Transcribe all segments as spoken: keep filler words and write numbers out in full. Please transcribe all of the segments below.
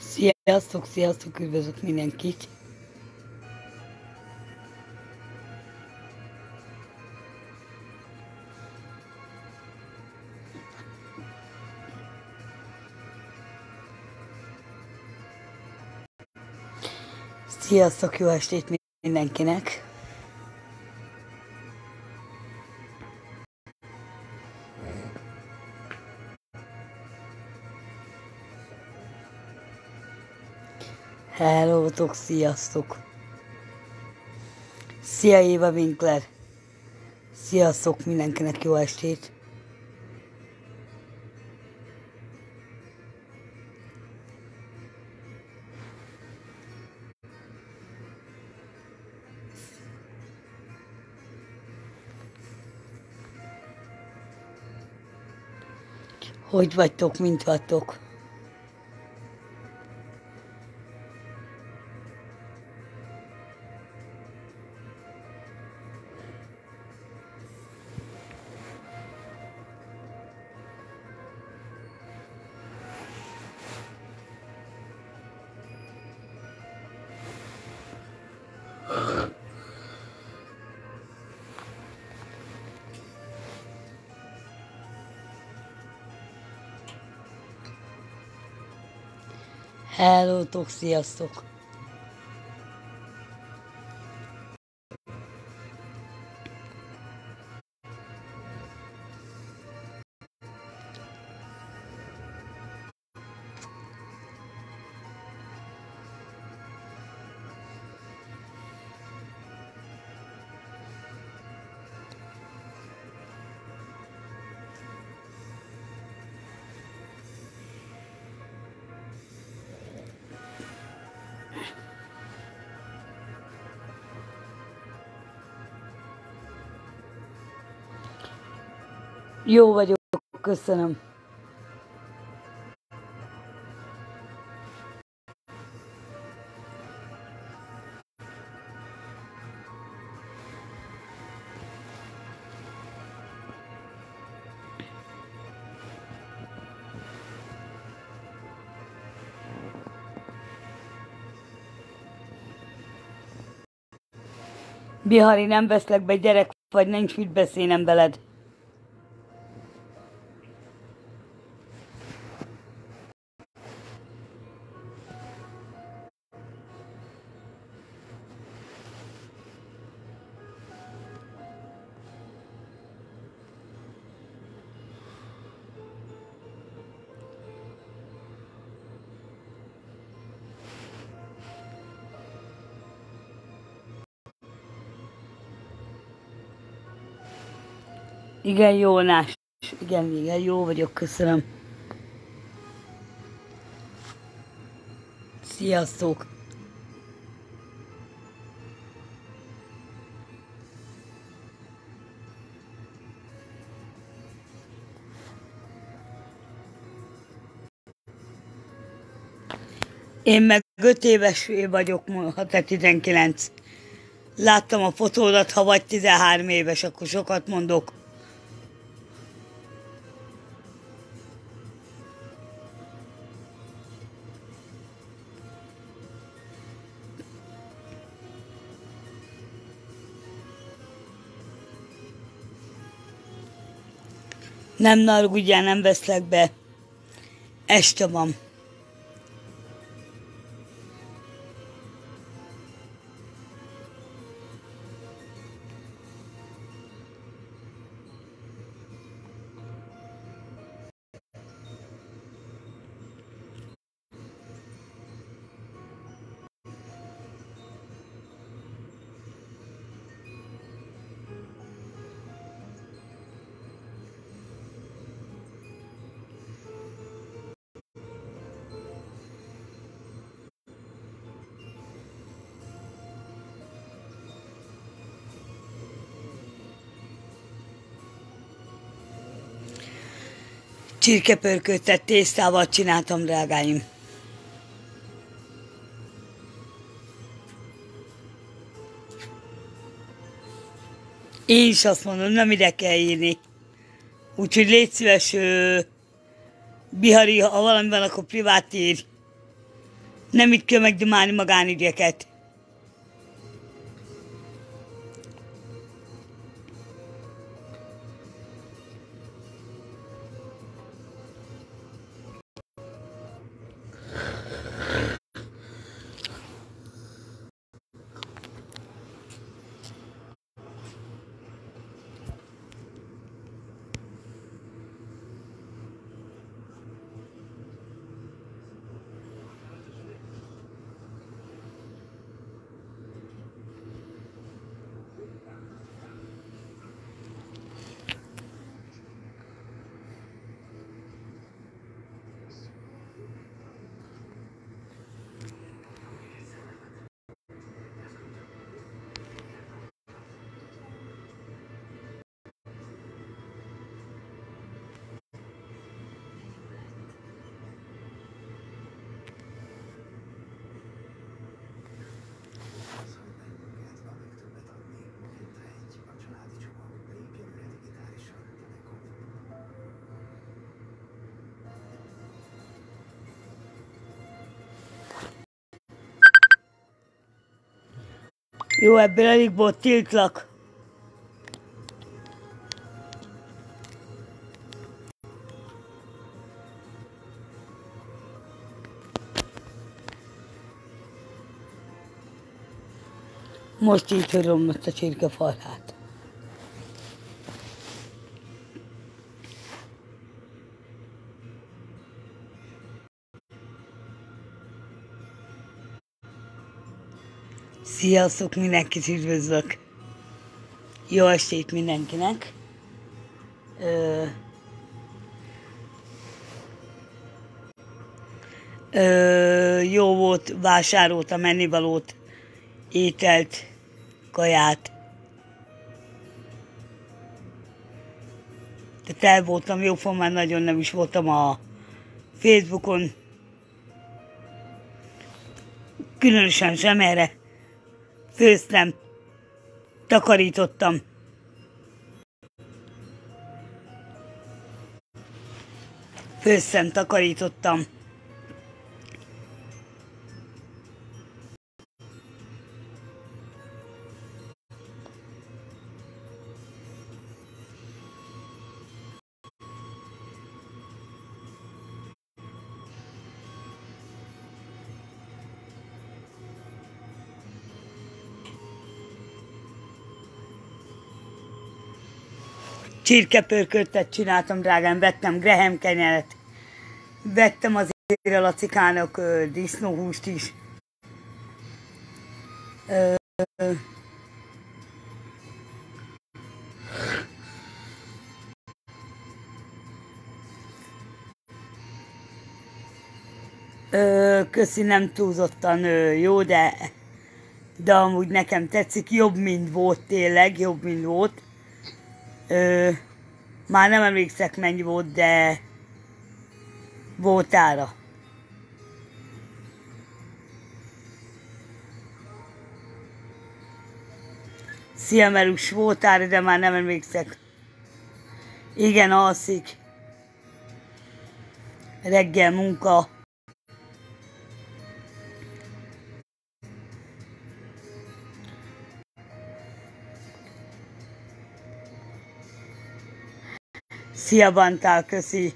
Sziasztok, sziasztok, üdvözlök mindenkit! Sziasztok, jó estét mindenkinek! Hellótok, sziasztok! Szia Éva Winkler! Sziasztok mindenkinek, jó estét! Hogy vagytok, mint vagytok? Hellótok, sziasztok! Jó vagyok, köszönöm. Bihari, nem veszlek be, gyerek vagy, nincs mit beszélnem veled. Igen, Jónás. Igen, igen, jó vagyok, köszönöm. Sziasztok! Én meg öt éves vagyok, ha te tizenkilenc. Láttam a fotódat, ha vagy tizenhárom éves, akkor sokat mondok. Nem narudjál, nem veszlek be. Este van. Csirkepörköttet tésztával csináltam, drágáim. Én is azt mondom, nem ide kell írni. Úgyhogy légy szíves, Bihari, ha valami van, akkor privát írj. Nem itt kell megdumálni magánügyeket. Jó, ebből elég volt, tiltlak. Most így tudom most a csirkefalhát. Sziasztok, mindenkit üdvözlök! Jó estét mindenkinek! Ö, ö, jó volt, vásároltam ennivalót, ételt, kaját. Tehát el voltam, jóformán nagyon nem is voltam a Facebookon. Különösen sem erre. Főztem, takarítottam. Főztem, takarítottam. Csirkepörköltet csináltam, drágám, vettem Graham kenyeret, vettem az a Lacikának ö, disznóhúst is. Ö, ö, ö, köszi, nem túlzottan ö, jó, de, de amúgy nekem tetszik, jobb, mint volt tényleg, jobb, mint volt. Ö, már nem emlékszek mennyi volt, de volt ára. Szia Merus, volt ára, de már nem emlékszek. Igen, alszik. Reggel munka. Szia Bantál, köszi.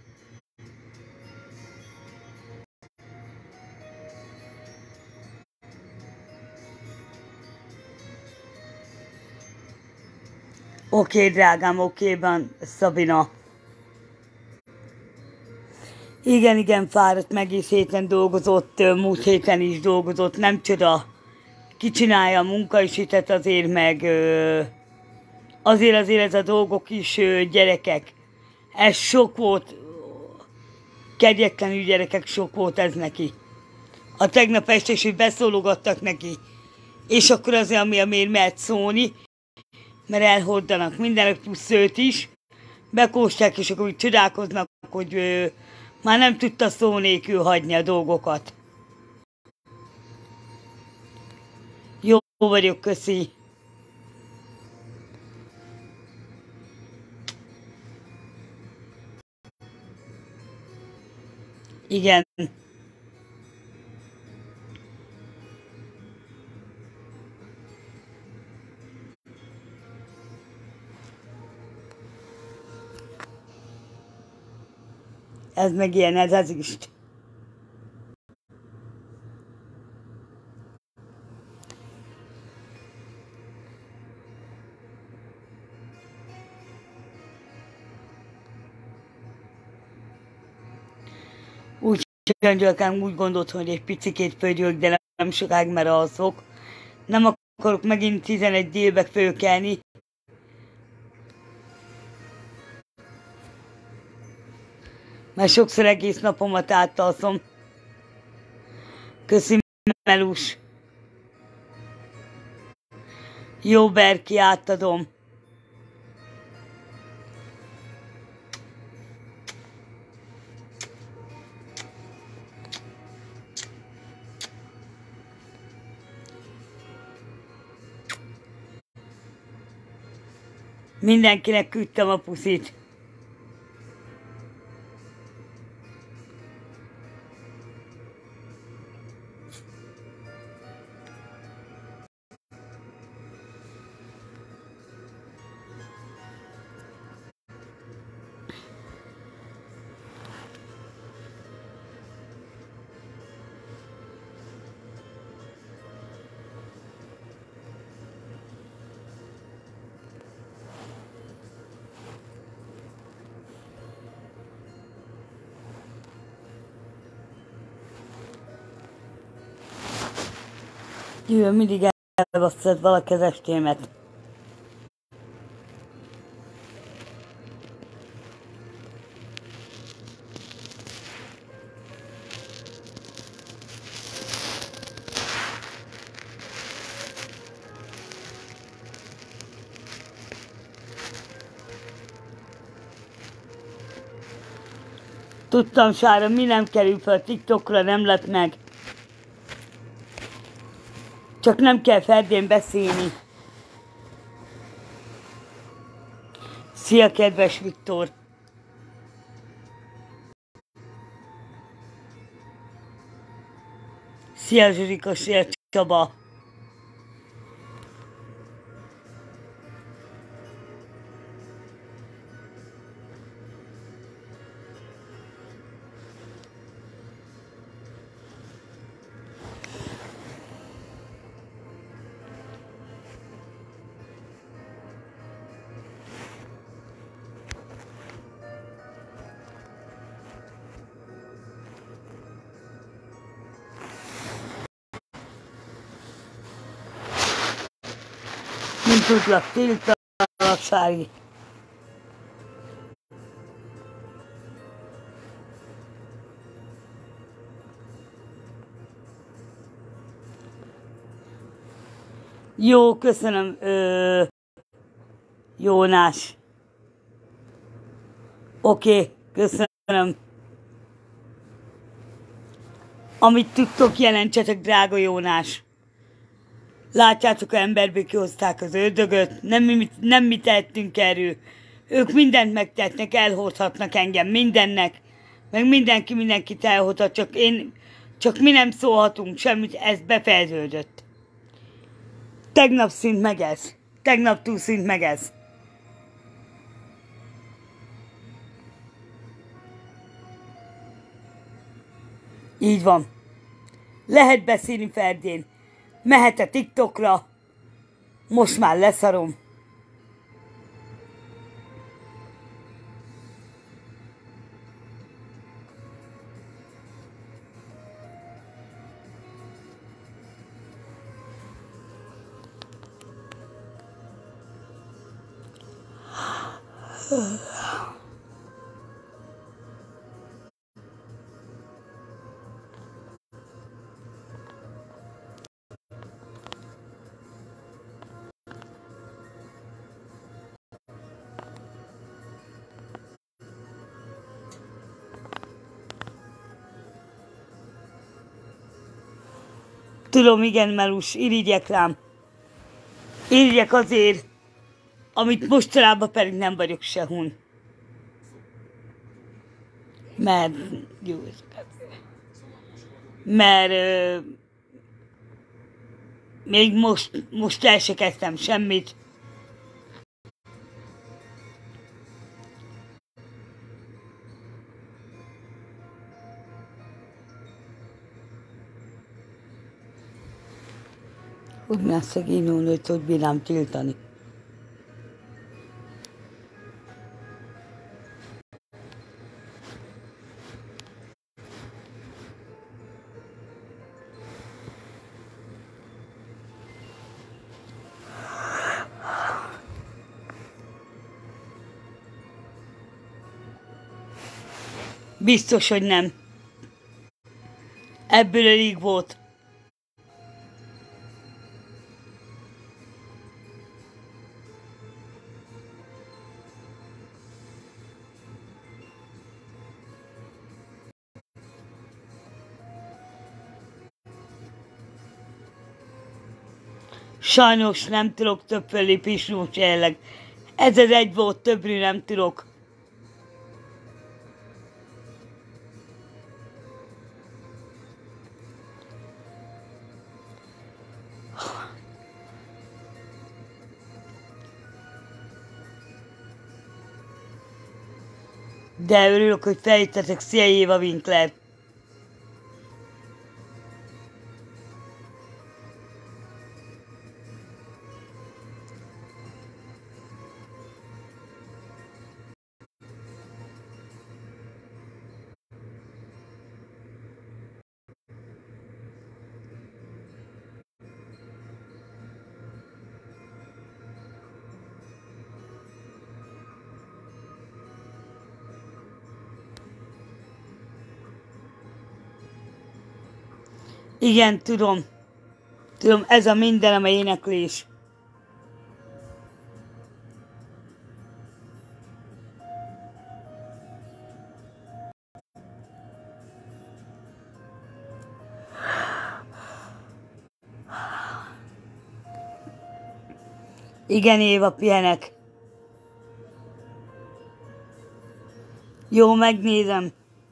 Oké, okay, drágám, oké, okay, Szabina. Igen, igen, fáradt, meg is héten dolgozott, múlt héten is dolgozott, nem csoda. Kicsinálja a munkaisétet azért, meg azért azért ez a dolgok is gyerekek. Ez sok volt, kegyetlenül gyerekek, sok volt ez neki. A tegnap este is, hogy beszólogattak neki, és akkor azért, ami amiért mert szólni, mert elhordanak mindenek plusz őt is, bekósták, és akkor úgy csodálkoznak, hogy ö, már nem tudta szó nélkül hagyni a dolgokat. Jó vagyok, köszi. Igen. Ez meg ilyen, ez ezüst. Úgy Gyöngyölkám úgy gondolt, hogy egy picikét fölgyők, de nem sokáig, mert alszok. Nem akarok megint tizenegy délbe fölkelni. Mert sokszor egész napomat átalszom. Köszi, Melus. Jó, Berki, átadom. Mindenkinek küldtem a puszit. Jövő, mindig elbasztad valaki az estémet. Tudtam, Sára, mi nem kerül fel TikTokra, nem lett meg. Csak nem kell Ferdén beszélni. Szia, kedves Viktor! Szia, Zsuzsika, szia, Csaba! Nem tudlak tiltani, Sári. Jó, köszönöm, ö, Jónás. Oké, okay, köszönöm. Amit tudtok, jelentsetek, drága Jónás. Látjátok, emberből kihozták az ördögöt, nem mi, nem mi tettünk erről. Ők mindent megtettnek, elhordhatnak engem mindennek, meg mindenki mindenkit elhordhat, csak én, csak mi nem szólhatunk semmit, ez befejeződött. Tegnap szint meg ez, tegnap túl szint meg ez. Így van. Lehet beszélni Ferdén. Mehet a TikTokra. Most már leszarom. Tudom, igen, Melus, irigyek rám. Irigyek azért, amit mostanában pedig nem vagyok sehun. Mert... Jó, mert... Euh, még most, most el se kezdtem semmit. Hogy már szegény nőt, hogy bírám tiltani. Biztos, hogy nem. Ebből elég volt. Sajnos nem tudok több fellépésről, most jelenleg. Ez az egy volt, többről nem tudok. De örülök, hogy feljöttetek. Szia Éva Winkler! Igen, tudom. Tudom, ez a mindenem a éneklés. Igen, Éva, pihenek. Jó, megnézem.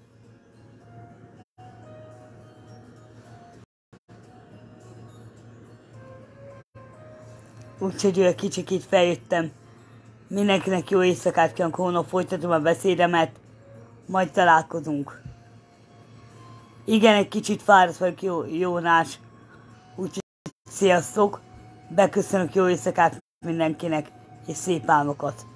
Úgyhogy egy kicsit feljöttem. Mindenkinek jó éjszakát kívánok, holnap folytatom a beszédemet. Majd találkozunk. Igen, egy kicsit fáradt vagyok, jó, Jónás. Úgyhogy sziasztok. Beköszönök, jó éjszakát mindenkinek, és szép álmokat.